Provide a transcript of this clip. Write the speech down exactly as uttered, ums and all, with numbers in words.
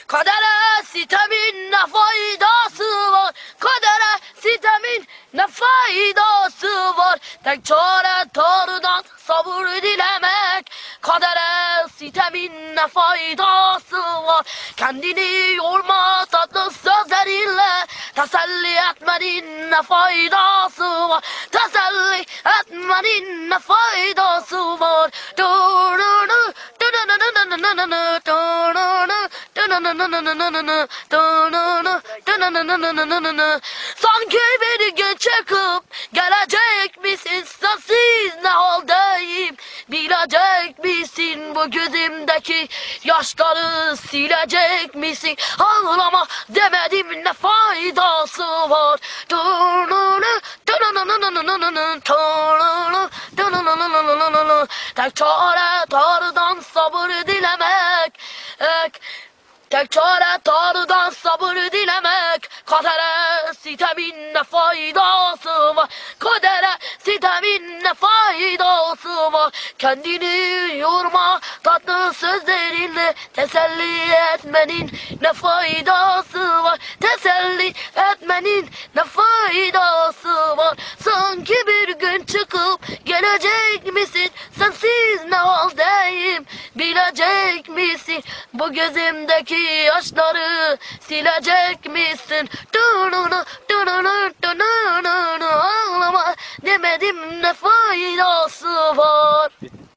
Kadere sitemin ne faydası var? Kadere sitemin ne faydası var? Tek çare Tanrı'dan sabır dilemek. Kadere sitemin ne faydası var? Kendini yorma tatlı sözlerinle. Teselli etmenin ne faydası var? Teselli etmenin ne faydası var? Sanki bir gün çıkıp gelecek misin? Sensiz ne haldeyim? Bilecek misin bu gözümdeki yaşları silecek misin? Ağlama demedim ne faydası var? Tek çare Tanrı'dan sabır dilemek. Tek çare Tanrı'dan sabır dilemek. Kadere sitemin ne faydası var? Kadere sitemin ne faydası var? Kendini yorma tatlı sözlerinle. Teselli etmenin ne faydası var? Teselli etmenin ne faydası var? Sanki bir gün çıkıp gelecek misin? Sensiz ne haldeyim? Bilecek misin? Bu gözümdeki yaşları silecek misin? Ağlama demedim ne faydası var?